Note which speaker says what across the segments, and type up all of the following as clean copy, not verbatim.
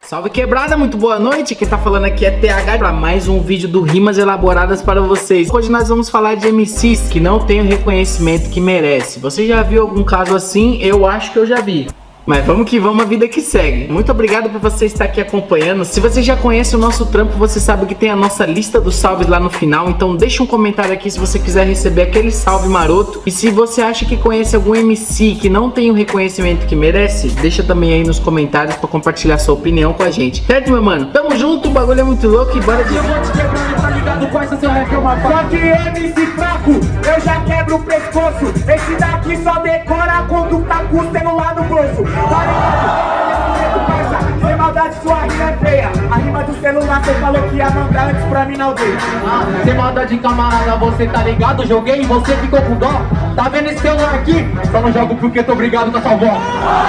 Speaker 1: Salve quebrada, muito boa noite, quem tá falando aqui é TH para mais um vídeo do Rimas Elaboradas para vocês. Hoje nós vamos falar de MCs que não tem o reconhecimento que merece. Você já viu algum caso assim? Eu acho que eu já vi. Mas vamos que vamos, a vida que segue. Muito obrigado por você estar aqui acompanhando. Se você já conhece o nosso trampo, você sabe que tem a nossa lista dos salves lá no final. Então deixa um comentário aqui se você quiser receber aquele salve maroto. E se você acha que conhece algum MC que não tem o reconhecimento que merece, deixa também aí nos comentários pra compartilhar sua opinião com a gente. Certo, meu mano? Tamo junto, o bagulho é muito louco e bora de...
Speaker 2: Eu vou te quebrando, tá ligado? Quais seu rap é uma faca. Só que MC fraco, eu já quebro o pescoço. Esse daqui só decora quando tá com o celular no bolso. Tá ligado? Parça, sem maldade sua rima é feia. A rima do celular cê falou que ia mandar antes pra mim na aldeia.
Speaker 3: Sem maldade, camarada, você tá ligado? Joguei e você ficou com dó. Tá vendo esse celular aqui? Só não jogo porque tô brigado com a sua avó.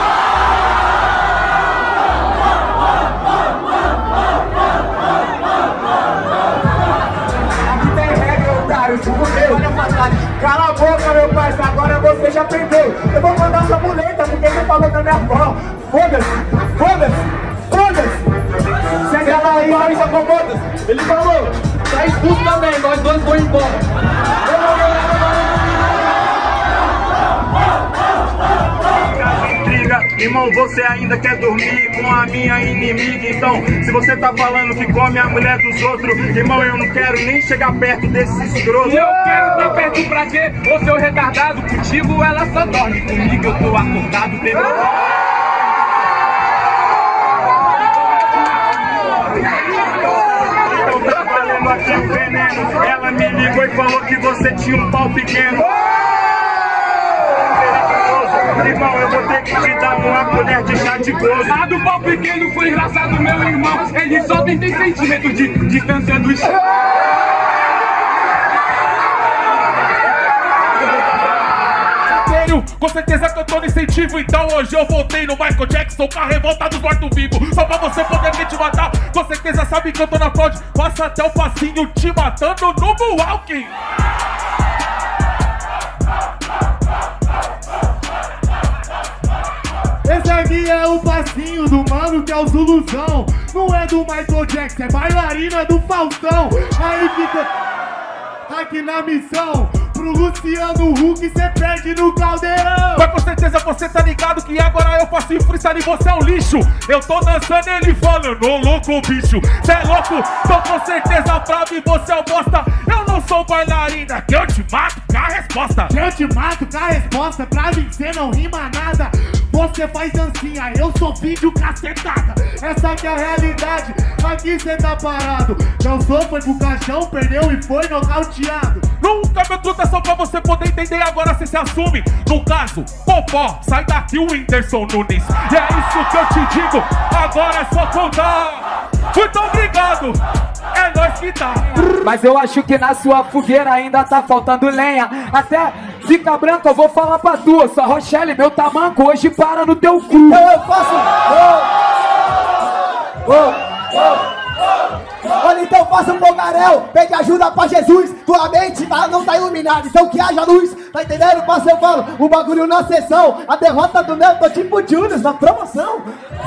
Speaker 2: Aqui tem regra, otário, se fudeu. Olha pra trás. Cala a boca, meu parça, agora você já perdeu. Eu vou mandar sua muleta porque você falou da minha avó. Foda-se, foda-se, foda-se. Chega lá aí, vai, acomoda.
Speaker 3: Ele falou, tá expulso também, nós dois vamos embora.
Speaker 4: Irmão, você ainda quer dormir com a minha inimiga. Então, se você tá falando que come a mulher dos outros, irmão, eu não quero nem chegar perto desse escroto.
Speaker 5: Eu quero estar perto pra quê? Ô seu retardado, contigo ela só dorme, comigo eu tô acordado.
Speaker 4: Então tá valendo aqui o veneno. Ela me ligou e falou que você tinha um pau pequeno. Irmão, eu vou ter que te dar uma colher de chá de gozo.
Speaker 5: A do pau pequeno foi engraçado, meu irmão. Ele só tem 10 centímetros de distância do chão. Com certeza que eu tô no incentivo, então hoje eu voltei no Michael Jackson com a revolta dos mortos-vivos. Só pra você poder me te matar, com certeza sabe que eu tô na fraude. Passa até o passinho te matando no Moonwalking.
Speaker 6: Esse aqui é o passinho do mano que é o Zuluzão. Não é do Michael Jackson, é bailarina do Faustão. Aí fica aqui na missão. Pro Luciano Huck cê perde no caldeirão.
Speaker 5: Mas com certeza você tá ligado que agora eu faço freestyle e você é um lixo. Eu tô dançando ele falando, ô louco bicho. Cê é louco, tô com certeza bravo e você é o bosta. Eu não sou bailarina, que eu te mato com a resposta.
Speaker 6: Eu te mato com a resposta, pra mim cê não rima nada. Você faz dancinha, eu sou vídeo cacetada. Essa que é a realidade, aqui cê tá parado. Dançou, foi pro caixão, perdeu e foi nocauteado.
Speaker 5: Nunca me truta só pra você poder entender, agora cê se assume. No caso, Popó, sai daqui o Whindersson Nunes. E é isso que eu te digo, agora é só contar. Muito obrigado, é nóis que tá.
Speaker 3: Mas eu acho que na sua fogueira ainda tá faltando lenha. Até fica branco, eu vou falar pra tu. Eu sou a Rochelle, meu tamanco hoje para no teu cu.
Speaker 7: Então eu faço... Olha, então faça um fogaréu, pede ajuda pra Jesus. Tua mente não tá iluminada, então que haja luz. Tá entendendo? Passa, eu falo, o bagulho na sessão. A derrota do meu, tô tipo Judas na promoção.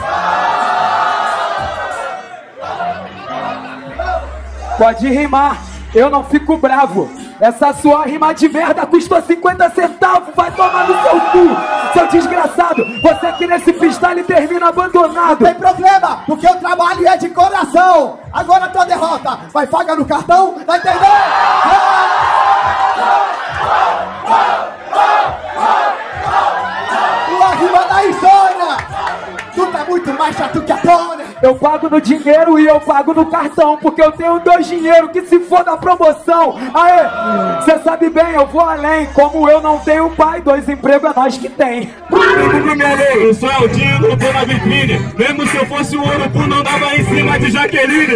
Speaker 3: Pode rimar, eu não fico bravo. Essa sua rima de merda custou 50 centavos. Vai tomar no seu cu, seu desgraçado. Você aqui nesse freestyle termina abandonado.
Speaker 7: Não tem problema, porque o trabalho é de coração. Agora tua derrota vai pagar no cartão, tá entendendo? Tua rima da insônia. Tu tá muito mais chato que a Tônia.
Speaker 3: Eu pago no dinheiro e eu pago no cartão, porque eu tenho 2 dinheiro que se for da promoção. Aê, cê sabe bem, eu vou além. Como eu não tenho pai, 2 empregos é nós que tem.
Speaker 4: Eu sou Aldinho, não tô na vitrine. Mesmo se eu fosse o Urubu, não dava em cima de Jaqueline.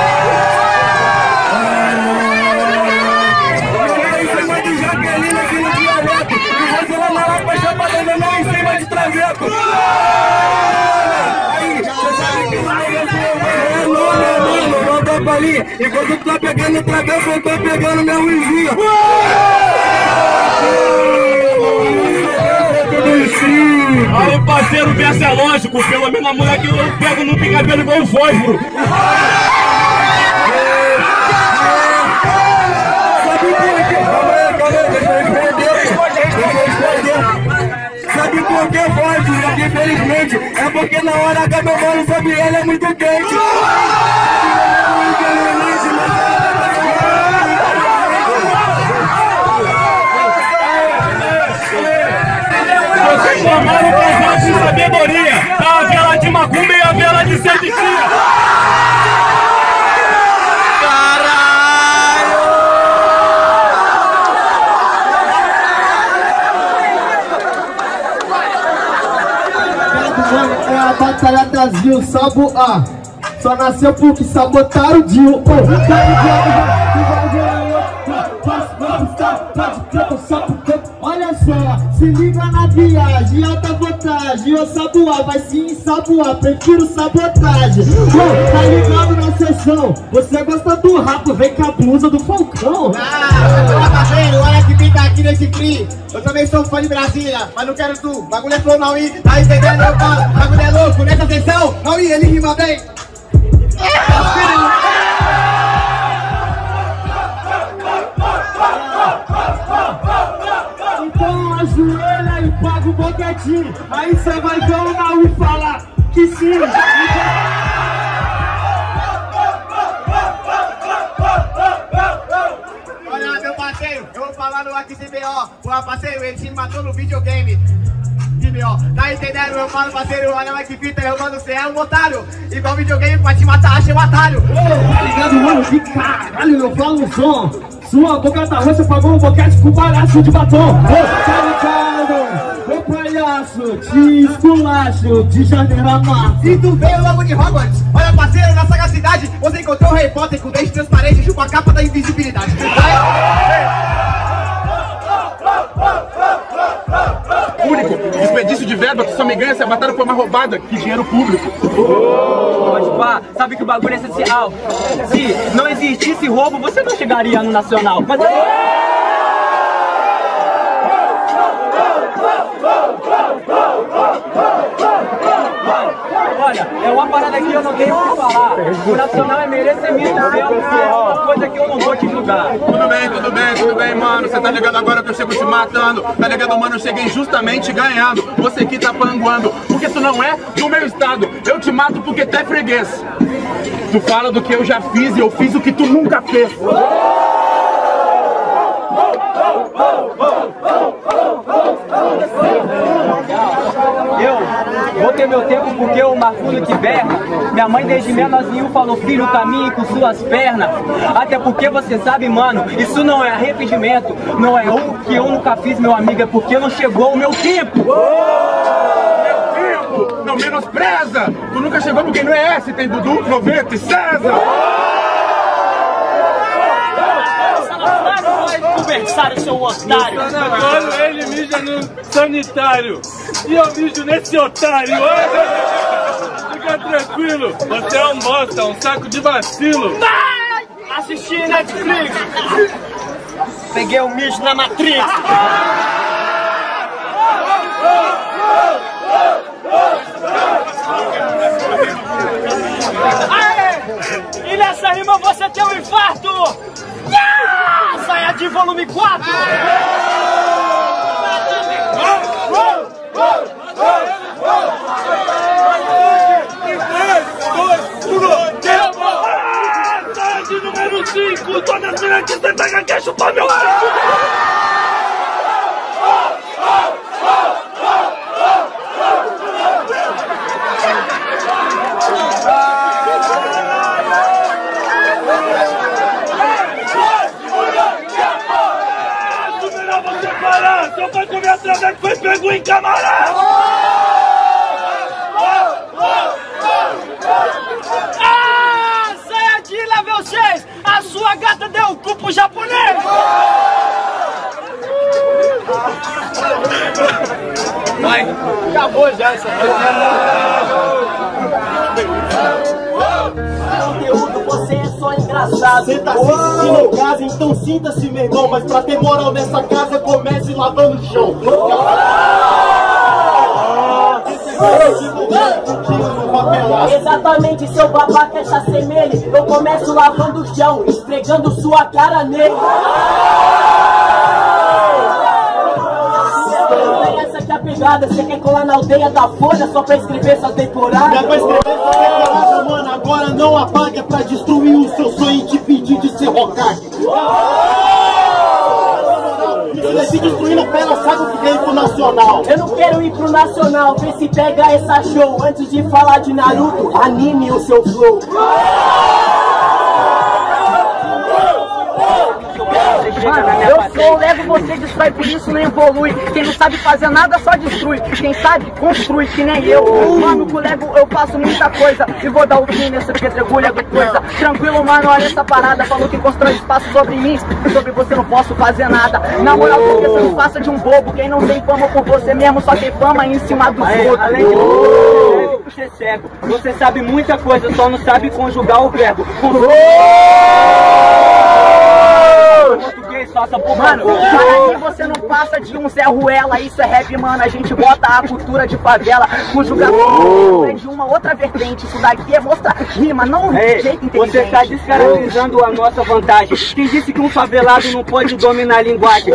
Speaker 4: Enquanto tu tá pegando travessa, eu tô pegando meu vizinho. Aí, parceiro, o verso é lógico. Pelo menos a mulher que eu pego não tem cabelo igual um fósforo.
Speaker 2: Sabe por que pode? Infelizmente, é porque na hora que meu mano sobre ele é muito quente.
Speaker 4: Vocês chamaram o casal de sabedoria, a vela de macumba e a vela de servicia.
Speaker 7: É a batalha das Gil, Saboá. Só nasceu porque sabotaram o Gil. Olha só, se liga na viagem, alta vantagem. Eu Saboá, vai se ensaboar, prefiro sabotagem. Tá ligado na sessão, você gosta do rato, vem com a blusa do Falcão.
Speaker 8: Olha que pinta aqui nesse free. Eu também sou fã de Brasília, mas não quero tu. Bagulho é flow, não ir. Tá entendendo? Eu falo, bagulho é louco nessa sessão. Não ir, ele rima bem.
Speaker 7: Então ajoelha e paga o boquetinho. Aí cê vai ver o Naui falar que sim.
Speaker 8: Olha, meu parceiro, eu vou falar no XBO. O parceiro, ele se matou no videogame. Tá entendendo? Eu falo, parceiro, olha lá que fita, eu mando, você é um otário. Igual videogame, pra te matar, achei um atalho.
Speaker 7: Tá ligado, mano? Que caralho, eu falo no som. Sua boca tá roxa, pagou um boquete com palhaço de batom. Tá ligado? Meu palhaço, te esculacho, de janeiro a março.
Speaker 8: E tu veio logo de Hogwarts. Olha, parceiro, na sagacidade, você encontrou o Harry Potter com dente transparente e chupa a capa da invisibilidade.
Speaker 4: Único, desperdício de verba, tu só me ganha se a batalha for uma roubada, que dinheiro público.
Speaker 9: Pode pá, sabe que o bagulho é essencial. Se não existisse roubo, você não chegaria no Nacional. Mas... Olha, é uma parada que eu não tenho o que falar. O Nacional é merecimento seu, é uma coisa que eu não vou te julgar.
Speaker 4: Tudo bem, mano. Você tá ligado agora que eu chego te matando. Tá ligado, mano? Eu cheguei justamente ganhando. Você que tá panguando, porque tu não é do meu estado. Eu te mato porque tu é freguês. Tu fala do que eu já fiz e eu fiz o que tu nunca fez.
Speaker 9: Eu vou ter meu tempo porque o Marcudo que berra. Minha mãe desde menorzinho falou: filho, caminhe com suas pernas. Até porque você sabe, mano, isso não é arrependimento. Não é o que eu nunca fiz, meu amigo, é porque não chegou o meu tempo.
Speaker 4: Meu tempo? Não menospreza! Tu nunca chegou porque não é esse, tem Dudu, 90 e César!
Speaker 9: Conversário, seu otário!
Speaker 5: No sanatório, ele mija no sanitário. E eu mijo nesse otário. Fica tranquilo, você é um bosta, um saco de vacilo.
Speaker 9: Vai assistir Netflix! Peguei o mijo na Matrix! Aê! E nessa rima você tem um infarto! Saia de volume 4! Saia de número 5! Toda cena que você pega quer chupar meu cu! Seu pai comeu a trava que foi pego em camarada! Ah, saia de level 6! A sua gata deu o cu pro japonês! Vai, acabou já essa conteúdo, você é só engraçado. Você tá assistindo em casa, então sinta-se, meu irmão. Mas pra ter moral nessa casa, comece lavando o chão.
Speaker 10: Exatamente, seu babaca é chassemele. Eu começo lavando o chão, esfregando sua cara nele. Essa aqui é a pegada, você quer colar na aldeia da Folha só pra escrever essa temporada?
Speaker 11: Não é pra escrever essa temporada, mano, agora não apaga, é pra destruir o seu sonho e te pedir de ser Hokage. Você vai se destruindo pela saga que veio pro Nacional.
Speaker 10: Eu não quero ir pro Nacional, vê se pega essa show. Antes de falar de Naruto, anime o seu flow. Eu levo você, destrói, por isso não evolui. Quem não sabe fazer nada só destrui. Quem sabe, construi, que nem eu. Mano, com o Lego eu faço muita coisa e vou dar o fim nessa pedregulha do coisa. Tranquilo, mano, olha essa parada. Falou que constrói espaço sobre mim, sobre você não posso fazer nada. Na moral, porque você não faça de um bobo. Quem não tem fama por você mesmo só tem fama em cima dos outros.
Speaker 9: Além de você cego, você sabe muita coisa, só não sabe conjugar o verbo. Português, faça por
Speaker 10: mano, para que você não passa de um Zé Ruela, isso é rap, mano. A gente bota a cultura de favela, conjugação é de uma outra vertente. Isso daqui é mostrar rima, não jeito inteligente.
Speaker 9: Você está descaracterizando a nossa vantagem. Quem disse que um favelado não pode dominar a linguagem?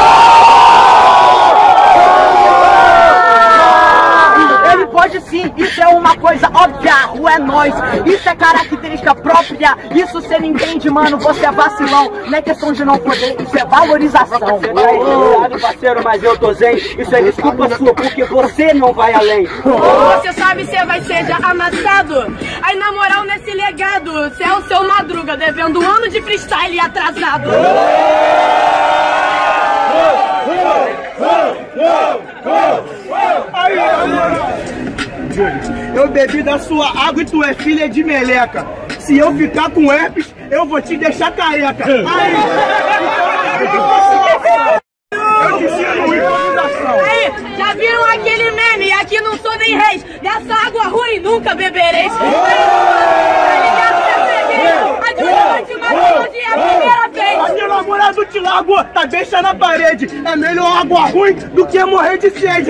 Speaker 10: Ele pode sim, isso é uma coisa óbvia, o é nós, isso é característica própria, isso cê não entende, mano, você é vacilão, não é questão de não poder, isso é valorização.
Speaker 9: Você tá equilibrado, parceiro, mas eu tô zen, isso é desculpa sua, porque você não vai além.
Speaker 12: Você sabe, você vai ser já amassado, aí na moral nesse legado, cê é o seu Madruga, devendo um ano de freestyle atrasado.
Speaker 11: Eu bebi da sua água e tu é filha de meleca. Se eu ficar com herpes, eu vou te deixar careca. Aí, eu te ensino improvisação.
Speaker 12: Aí, já viram aquele meme? Aqui não sou nem reis, dessa água ruim nunca bebereis.
Speaker 11: Aqui namorado te largou, tá deixa na parede. É melhor água ruim do que morrer de sede.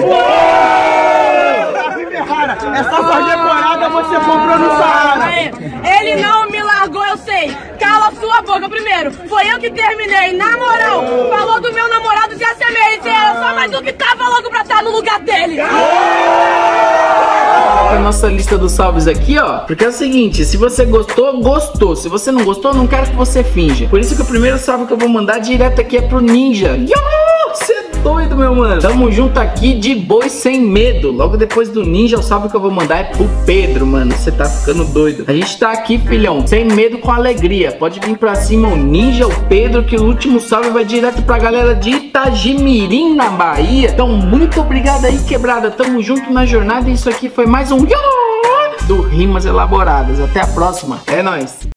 Speaker 11: Essa sua decorada você comprou no Saara.
Speaker 12: Ele não me largou, eu sei. Cala sua boca primeiro. Foi eu que terminei. Na moral, falou do meu namorado, já se merece. Era só mais um que tava logo pra estar no lugar dele.
Speaker 1: A nossa lista dos salves aqui, ó. Porque é o seguinte, se você gostou, gostou. Se você não gostou, não quero que você finja. Por isso que o primeiro salve que eu vou mandar direto aqui é pro Ninja. Você é doido, meu mano. Tamo junto aqui de boa e sem medo. Logo depois do Ninja, o salve que eu vou mandar é pro Pedro, mano. Você tá ficando doido. A gente tá aqui, filhão, sem medo, com alegria. Pode vir pra cima o Ninja, o Pedro, que o último salve vai direto pra galera de Itagimirim, na Bahia. Então, muito obrigado aí, quebrada. Tamo junto na jornada. E isso aqui foi mais um do Rimas Elaboradas. Até a próxima. É nóis.